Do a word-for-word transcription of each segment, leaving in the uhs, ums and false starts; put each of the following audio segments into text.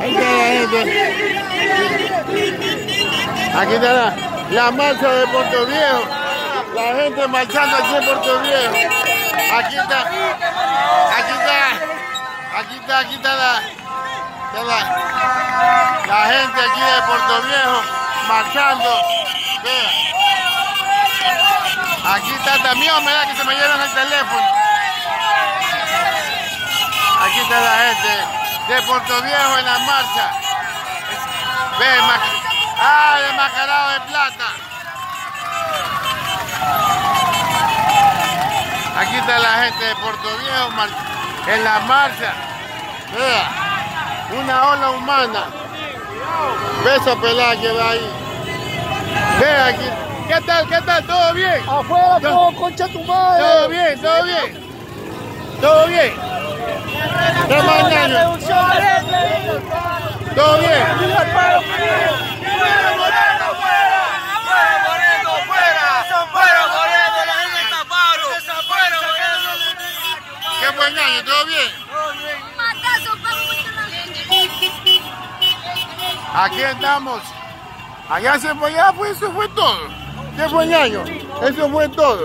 Aquí está la, la marcha de Puerto Viejo. La gente marchando aquí en Puerto Viejo. Aquí está. Aquí está. Aquí está, aquí está la, está la, la gente aquí de Puerto Viejo marchando. Vea. Aquí está también, me da que se me llevan el teléfono. Aquí está la gente de Puerto Viejo en la marcha. Ve, ah, el mascarado de plata. Aquí está la gente de Puerto Viejo en la marcha. Vea, una ola humana. Ve esa pelada que va ahí. Ve aquí. ¿Qué tal? ¿Qué tal? ¿Todo bien? Afuera, todo, concha tu madre. Todo bien, todo bien. Todo bien. ¿Qué mañana? ¿Todo bien? ¿Qué buen año? ¿Todo bien? Aquí estamos. Allá se fue, allá pues eso fue todo. ¿Qué buen año? Eso fue todo.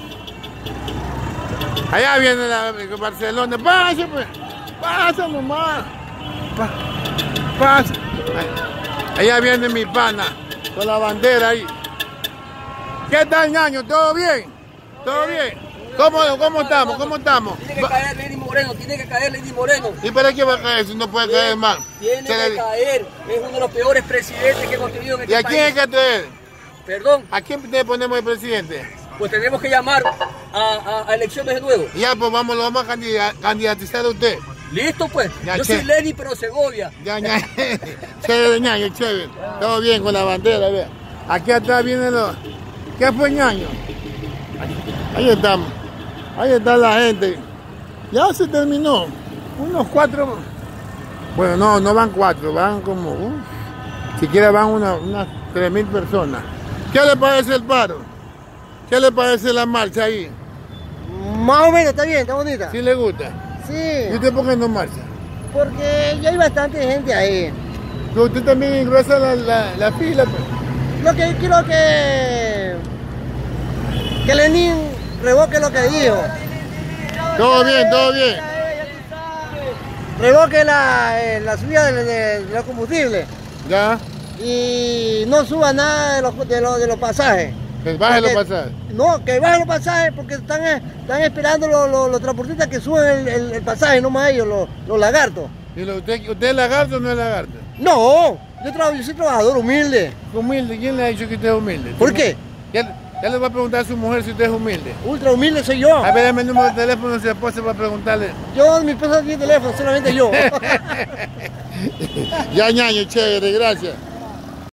Allá viene la Barcelona. Pasa pues. Pasa nomás. Pa, pasa. Allá viene mi pana con la bandera ahí. ¿Qué tal, ñaño? ¿Todo bien? ¿Todo bien? ¿Cómo, cómo estamos? ¿Cómo estamos? Tiene que caer Lenín Moreno, tiene que caer Lenín Moreno. ¿Y para qué va a caer si no puede caer más? Tiene que le... caer, es uno de los peores presidentes que hemos tenido en este país. ¿Y a quién hay que traer? Perdón. ¿A quién le ponemos el presidente? Pues tenemos que llamar a, a, a elecciones de nuevo. Ya, pues vamos, lo vamos a candidatizar a usted. Listo, pues. Ya, yo che. soy Lenín, pero Segovia. Ya, ya. Chévere, ñaño, chévere. Todo bien con la bandera, vea. Aquí atrás vienen los... ¿Qué fue, ñaño? Ahí estamos. Ahí está la gente. Ya se terminó. Unos cuatro... Bueno, no, no van cuatro, van como... Uh, siquiera van una, unas tres mil personas. ¿Qué le parece el paro? ¿Qué le parece la marcha ahí? Más o menos, está bien, está bonita. ¿Sí le gusta? Sí. ¿Y usted por qué no marcha? Porque ya hay bastante gente ahí. Pero usted también engresa la, la, la fila, pues. Lo que quiero que... Que Lenín revoque lo que dijo. Todo bien, todo bien. Revoque la, eh, la subida de, de, de los combustibles. Ya. Y no suba nada de los, de los, de los pasajes. Que baje los pasajes. No, que bajen los pasajes porque están, están esperando los, los, los transportistas que suban el, el, el pasaje, no más ellos, los, los lagartos. ¿Y lo, usted, usted es lagarto o no es lagarto? No, yo, trabajo, yo soy trabajador humilde. ¿Humilde? ¿Quién le ha dicho que usted es humilde? ¿Por qué? Ya, ya le va a preguntar a su mujer si usted es humilde. Ultra humilde soy yo. A ver, dame el número de teléfono si después se va a preguntarle. Yo, mi esposa tiene teléfono, solamente yo. Ya, ñaño, chévere, gracias.